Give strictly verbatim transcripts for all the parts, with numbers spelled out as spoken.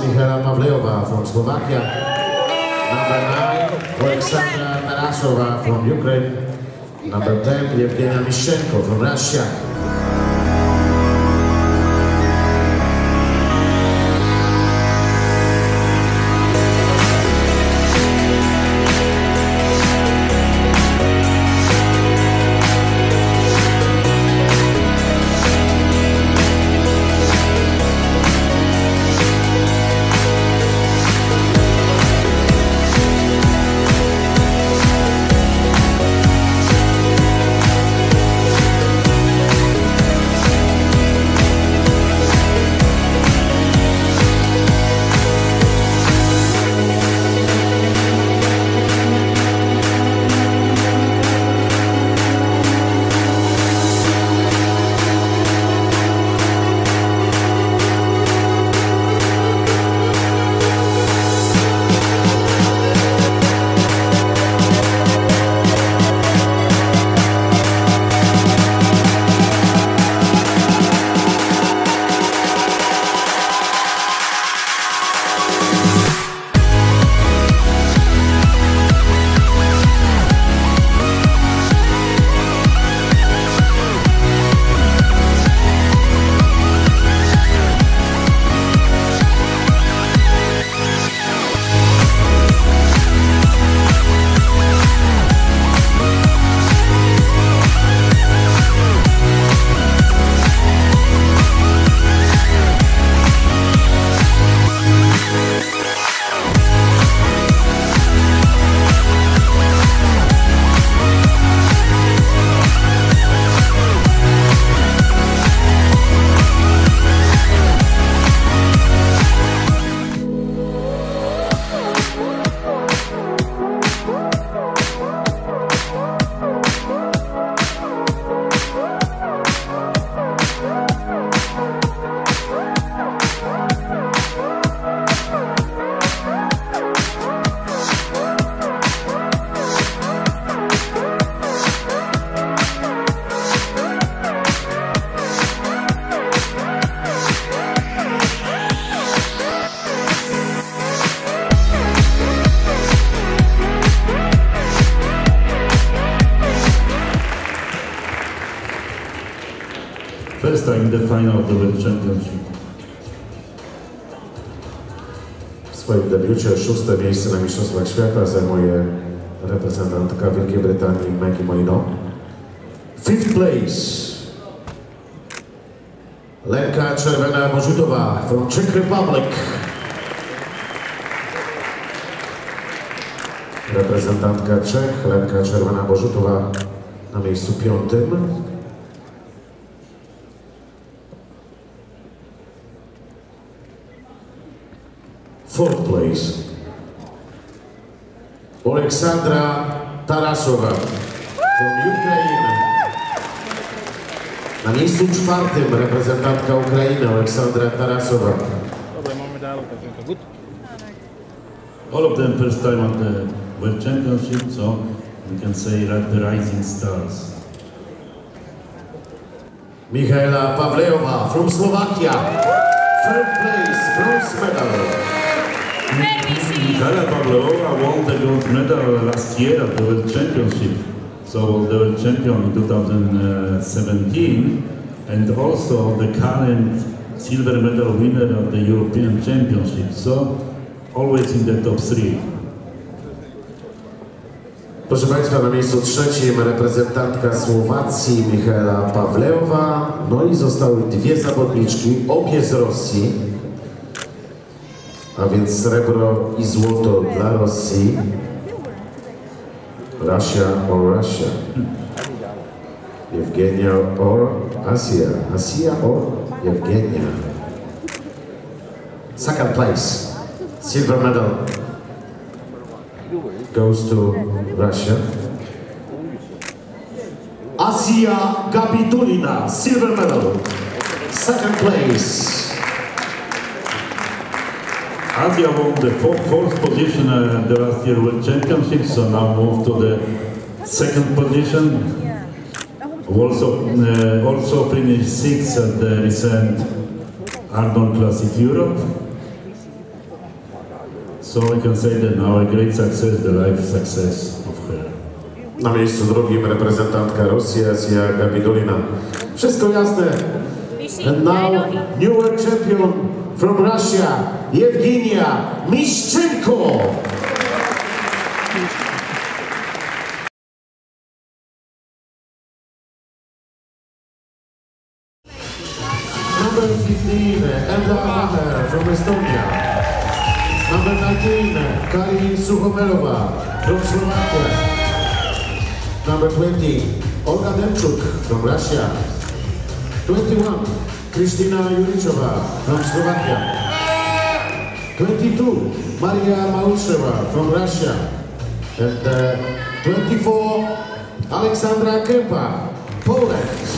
Michaela Pawleova from Slovakia. Number nine, Alexandra Tarasova from Ukraine. Number ten, Yevgenia Mishenko from Russia. First time in the final of the World Championship. W swoim debiucie szóste miejsce na Mistrzostwach Świata zajmuje reprezentantka Wielkiej Brytanii Maggie Molino. Fifth place, Lenka Czerwona-Bożutowa from Czech Republic. Reprezentantka Czech, Lenka Czerwona-Bożutowa na miejscu piątym. Fourth place, Alexandra Tarasova from Ukraine. Na miejscu czwartym reprezentantka Ukrainy Alexandra Tarasova. All of them first time at the World Championship, so we can say like the rising stars. Michaela Pawleova from Slovakia. Third place, bronze medal. Michaela Pawleova won the gold medal last year at the World Championship, so the World Champion in two thousand seventeen, and also the current silver medal winner of the European Championship, so always in the top three. Proszę Państwa, na miejscu trzecim reprezentantka Słowacji Michaela Pawleova. No i zostały dwie zawodniczki, obie z Rosji. A więc srebro i złoto dla Rosji. Russia or Russia. Yevgenia or Asia. Asia or Yevgenia. Second place, silver medal goes to Russia. Asia Gabitulina, silver medal. Second place. Asia won the fourth, fourth position at the last year World Championship, so now moved to the second position. Also, uh, also finished sixth at the recent Arnold Classic Europe. So I can say that our great success, the life success of her. Na miejscu drugim reprezentantka Rosji, Asia Gabidolina. Wszystko jasne. And now, new world champion from Russia, Yevgenia Mishchenko. Number fifteen, Enda Vaher from Estonia. Number nineteen, Karin Suchomelova from Slovakia. Number twenty, Olga Demchuk from Russia. twenty-one, Kristina Yurichova from Slovakia. twenty-two, Maria Mausheva from Russia. And uh, twenty-four, Alexandra Kempa, Poland.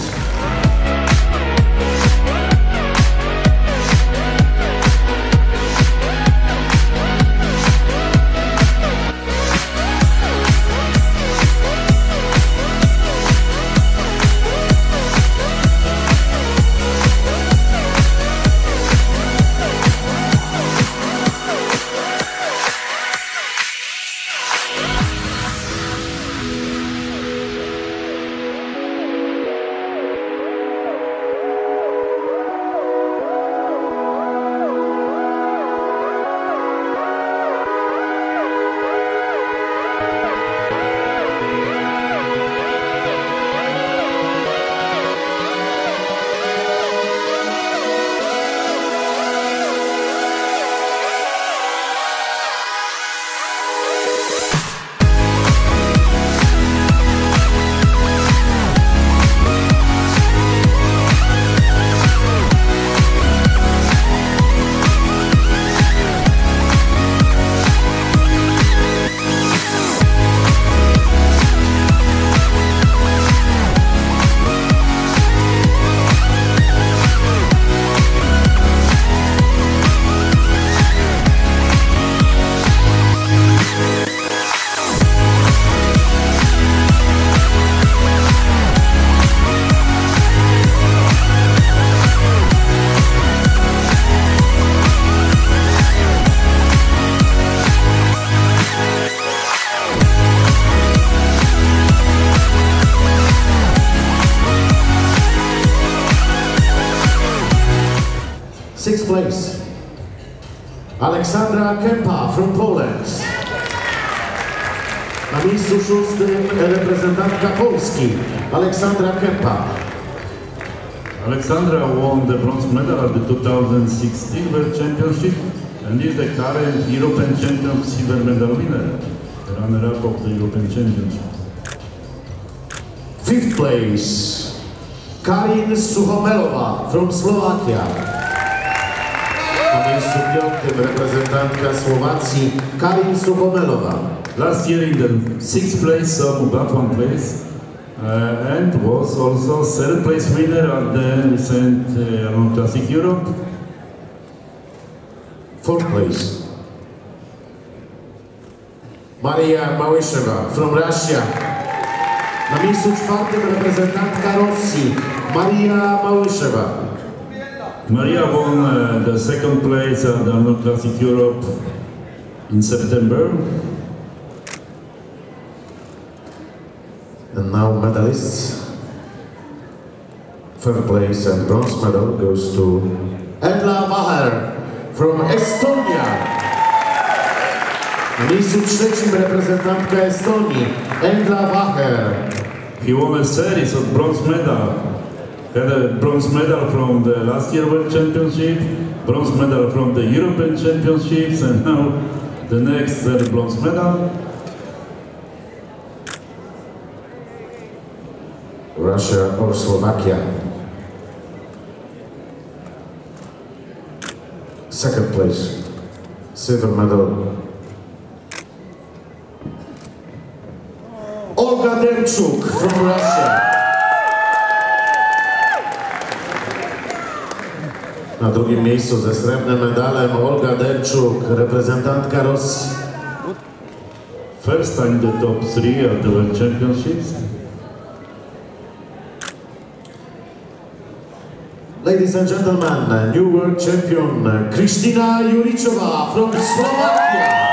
Sixth place, Alexandra Kempa from Poland. Na miejscu szóstym reprezentantka Polski, Alexandra Kempa. Alexandra won the bronze medal at the two thousand sixteen World Championship and is the current European champion silver medal winner, the runner-up of the European Championship. Fifth place, Karin Suchomelova from Slovakia. Na miejscu piątym reprezentantka Słowacji, Karin Suchomelova. Last year in the sixth place, so moved up one place, uh, and was also third place winner at the recent uh, Arnold Classic Europe. Fourth place, Maria Mausheva from Russia. Na miejscu czwartym reprezentantka Rosji, Maria Mausheva. Maria won uh, the second place at the Arnold Classic Europe in September. And now medalists. Third place and bronze medal goes to Enda Vaher from Estonia. Na miejscu trzecim reprezentantka Estonii, Enda Vaher. He won a series of bronze medal. Had a bronze medal from the last year World Championship, bronze medal from the European Championships, and now the next uh, bronze medal. Russia or Slovakia. Second place, silver medal. Olga Demchuk from Russia. Na drugim miejscu ze srebrnym medalem Olga Demchuk, reprezentantka Rosji. First time the top three at the World Championships. Ladies and gentlemen, new world champion Kristina Yurichova from Slovakia.